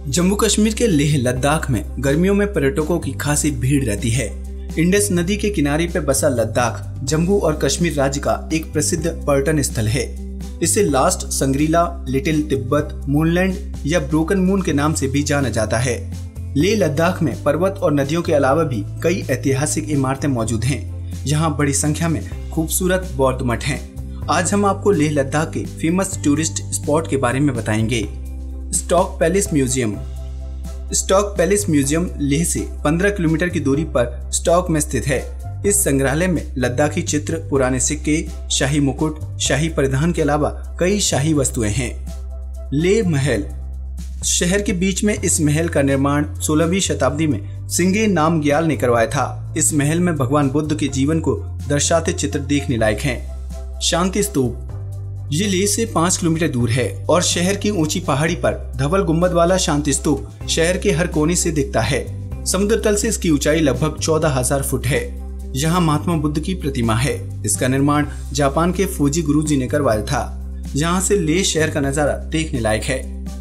जम्मू कश्मीर के लेह लद्दाख में गर्मियों में पर्यटकों की खासी भीड़ रहती है। इंडस नदी के किनारे पर बसा लद्दाख जम्मू और कश्मीर राज्य का एक प्रसिद्ध पर्यटन स्थल है। इसे last Shangri-La, little Tibet, moonland या ब्रोकन मून के नाम से भी जाना जाता है। लेह लद्दाख में पर्वत और नदियों के अलावा भी कई ऐतिहासिक इमारतें मौजूद हैं। यहाँ बड़ी संख्या में खूबसूरत बौद्ध मठ हैं। आज हम आपको लेह लद्दाख के फेमस टूरिस्ट स्पॉट के बारे में बताएंगे। Stok palace museum. Stok palace museum Leh से 15 किलोमीटर की दूरी पर स्टॉक में स्थित है। इस संग्रहालय में लद्दाखी चित्र, पुराने सिक्के, शाही मुकुट, शाही परिधान के अलावा कई शाही वस्तुएं हैं। लेह महल। शहर के बीच में इस महल का निर्माण 16वीं शताब्दी में सिंगे नामग्याल ने करवाया था। इस महल में भगवान बुद्ध के जीवन को दर्शाते चित्र देखने लायक हैं। शांति स्तूप। ये लेह से 5 किलोमीटर दूर है और शहर की ऊंची पहाड़ी पर धवल गुंबद वाला शांति स्तूप शहर के हर कोने से दिखता है। समुद्र तल से इसकी ऊंचाई लगभग 14,000 फुट है। यहाँ महात्मा बुद्ध की प्रतिमा है। इसका निर्माण जापान के फूजी गुरुजी ने करवाया था। यहाँ से लेह शहर का नजारा देखने लायक है।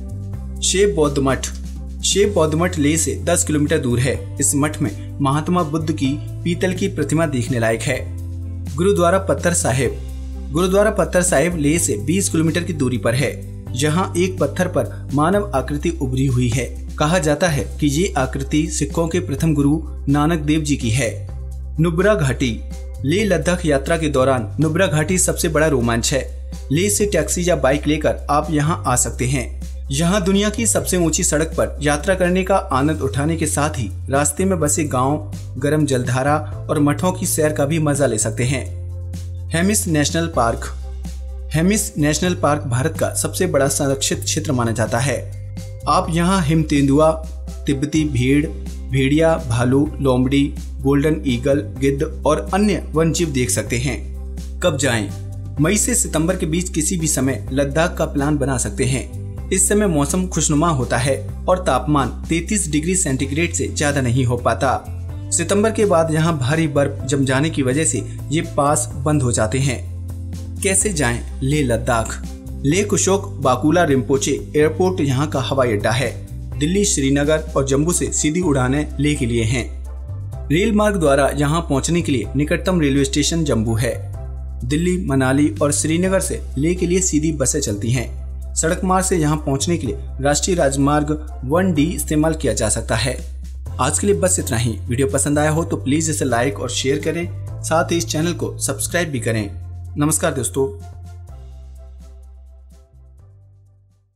शेव बौद्ध मठ। शेव बौद्ध मठ लेह से 10 किलोमीटर दूर है। इस मठ में महात्मा बुद्ध की पीतल की प्रतिमा देखने लायक है। गुरुद्वारा पत्थर साहिब। गुरुद्वारा पत्थर साहिब लेह से 20 किलोमीटर की दूरी पर है। यहाँ एक पत्थर पर मानव आकृति उभरी हुई है। कहा जाता है कि ये आकृति सिखों के प्रथम गुरु नानक देव जी की है। नुब्रा घाटी। लेह लद्दाख यात्रा के दौरान नुब्रा घाटी सबसे बड़ा रोमांच है। लेह से टैक्सी या बाइक लेकर आप यहाँ आ सकते हैं। यहाँ दुनिया की सबसे ऊंची सड़क पर यात्रा करने का आनंद उठाने के साथ ही रास्ते में बसे गांव, गर्म जलधारा और मठों की सैर का भी मजा ले सकते हैं। Hemis national park. Hemis national park Bharat का सबसे बड़ा संरक्षित क्षेत्र माना जाता है। आप यहाँ हिम तेंदुआ, तिब्बती भेड़, भेड़िया, भालू, लोमड़ी, गोल्डन ईगल, गिद्ध और अन्य वन्यजीव देख सकते हैं। कब जाएं? मई से सितंबर के बीच किसी भी समय लद्दाख का प्लान बना सकते हैं। इस समय मौसम खुशनुमा होता है और तापमान 33 डिग्री सेंटीग्रेड से ज्यादा नहीं हो पाता। सितंबर के बाद यहाँ भारी बर्फ जम जाने की वजह से ये पास बंद हो जाते हैं। कैसे जाएं लेह लद्दाख? लेह कुशोक बाकुला रिम्पोचे एयरपोर्ट यहाँ का हवाई अड्डा है। दिल्ली, श्रीनगर और जम्मू से सीधी उड़ानें लेह के लिए हैं। रेल मार्ग द्वारा यहाँ पहुँचने के लिए निकटतम रेलवे स्टेशन जम्मू है। दिल्ली, मनाली और श्रीनगर से लेह के लिए सीधी बसें चलती हैं। सड़क मार्ग से यहाँ पहुँचने के लिए राष्ट्रीय राजमार्ग 1D इस्तेमाल किया जा सकता है। आज के लिए बस इतना ही। वीडियो पसंद आया हो तो प्लीज इसे लाइक और शेयर करें। साथ ही इस चैनल को सब्सक्राइब भी करें। नमस्कार दोस्तों।